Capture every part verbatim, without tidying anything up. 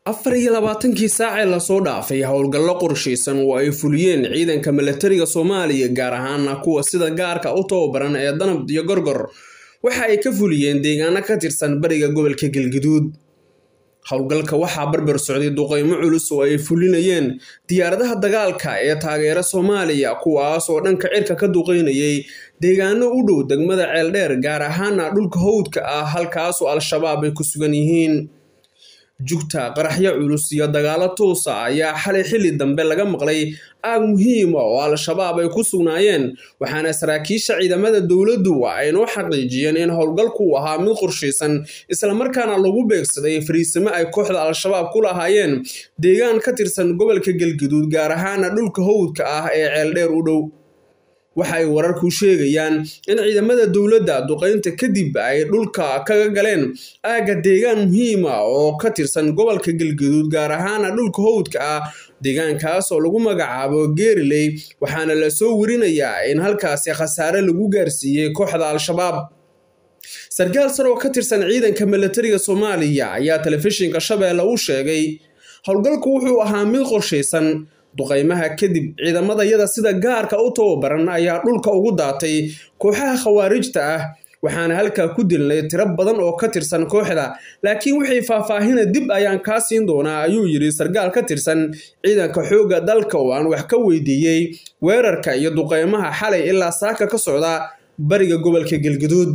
afar iyo labaatankii saac ee la soo dhaafay howlgallo qorsheysan oo ay fuliyeen ciidanka militariga Soomaaliya gaar ahaan kuwa sida gaarka u tababaran ee Danab iyo Gorgor waxa ay ka fuliyeen deegaano ka tirsan bariga gobolka Galgaduud. howlgalka waxa barbar socday duqeymo culus oo ay fulinayeen diyaaradaha dagaalka ee taageera Soomaaliya kuwaas oo dhanka cirka ka duqeynayay deegaano u dhow degmada Ceeldheer gaar ahaan dhulka hawdka ah halkaas oo Al-Shabaab ay ku sugan yihiin. jugta qaraxyo culus iyo dagaalo toos ah ayaa xalay xilli dambe laga maqlay aag muhiim ah oo Al-Shabaab ay ku sugnaayeen waxaana saraakiisha ciidamada dawladdu ay noo xaqiijiyeen in howlgalku ahaa mid qorsheysan isla markaana lagu beegsaday fariisimo ay kooxda Al-Shabaab ku lahaayeen deegaan ka tirsan gobolka Galgaduud gaar ahaan dhulka hawdka ah ee Ceeldheer u dhow. waxay wararku sheegayaan in ciidamada dawladda duqeynta kadib ay dhulka kaga galeen aaga deegaan muhiim ah oo ka tirsan gobolka Galgaduud gaar ahaan dhulka hawdka ah deegaankaas oo lagu magacaabo Geeriley waxaana la soo warinayaa in halkaas khasaare lagu gaarsiiyay kooxda Al-Shabaab. sargaal sare oo ka tirsan ciidanka militariga Soomaaliya ayaa telefishinka Shabeelle u sheegay howlgalku wuxuu ahaa mid qorsheysan duqeymaha kadib ciidamada yada sida gaarka u tababaran ayaa dhulka ugu daatay kooxaha khawaarijta ah waxaana halka ku dilnay tiro badan oo ka tirsan kooxda laakiin wixii faahfaahin dib ayaan ka siin doonaa ayuu yiri sargaal ka tirsan ciidanka xooga dalka oo aan wax ka weydiiyay weerarka iyo duqeymaha xalay ilaa saaka ka socda bariga gobolka Galgaduud.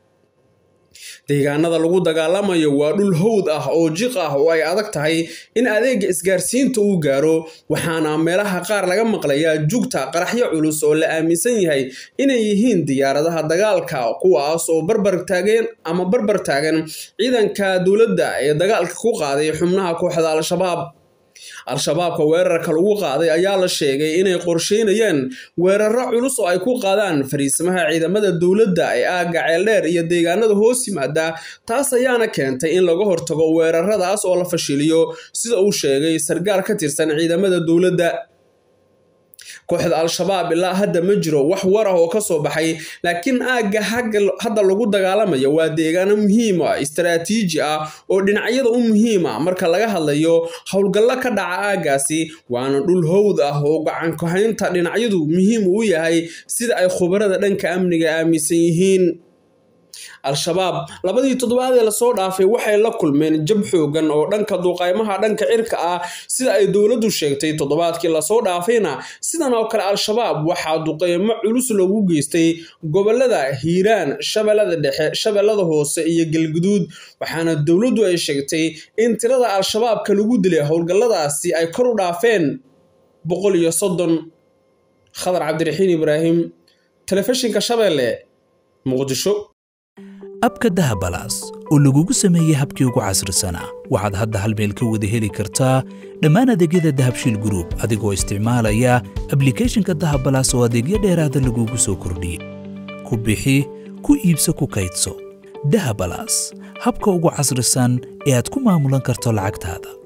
deegaanada lagu dagaalamayo waa dhul hawd ah oo jiq ah oo ay adag tahay in adeega isgaarsiinta uu gaaro waxaana meelaha qaar laga maqlayaa jugta qaraxyo culus oo la aaminsan yahay inay yihiin diyaaradaha dagaalka kuwaas oo barbar taagan ama barbar taagan ciidanka dawladda ee dagaalka ku qaaday xubnaha kooxda Al-Shabaab. Al-Shabaabka weerarka lagu qaaday ayaa la sheegay inay qorsheynayeen weeraro culus oo ay ku qaadaan fariisimaha ciidamada dawladda ee aaga Ceeldheer iyo deegaanada hoos yimaada taas ayaana keentay in laga hortago weeraradaas oo la fashiliyo sida uu sheegay sargaal ka tirsan ciidamada dawladda. kooxda Al-Shabaab ilaa hadda ma jiro wax war ah oo ka soo baxay laakiin aaga hadda lagu dagaalamayo waa deegaano muhiim ah istiraatiiji ah oo dhinacyada u muhiim ah marka laga hadlayo howlgallo ka dhaca aagaasi waana dhul hawd ah oo gacan ku haynta dhinacyadu muhiim u yahay sida ay khubarada dhanka amniga aaminsan yihiin. Al-Shabaab labadii toddobaad ee la soo dhaafay waxay la kulmeen jab xoogan oo dhanka duqeymaha dhanka cirka ah sida ay dawladdu sheegtay toddobaadkii la soo dhaafayna sidan oo kale Al-Shabaab waxa duqeymo culus lagu geystay gobolada Hiiraan, Shabeellada Dhexe, Shabeellada Hoose iyo Galgaduud waxaana dawladdu ay sheegtay in tirada Al-Shabaab ka lagu dilay howlgalladaasi ay kor u dhaafeen boqol iyo soddon. Khadar Cabdiraxiin Ibraahim, telefishinka Shabeelle, Muqdisho. abka dahabalaas oo lagugu sameeyay habkii ugu casrisanaa waxaad hadda hal meel ka wada heli kartaa dhammaan adeegyada Dahabshiil Group adigoo isticmaalaya applicationka Dahabalaas oo adeegyo dheeraad ah lagugu soo kordhiyay. ku bixi ku iibso ku kaydso Dahabalaas habka ugu casrisan ee aad ku maamulan karto lacagtaada.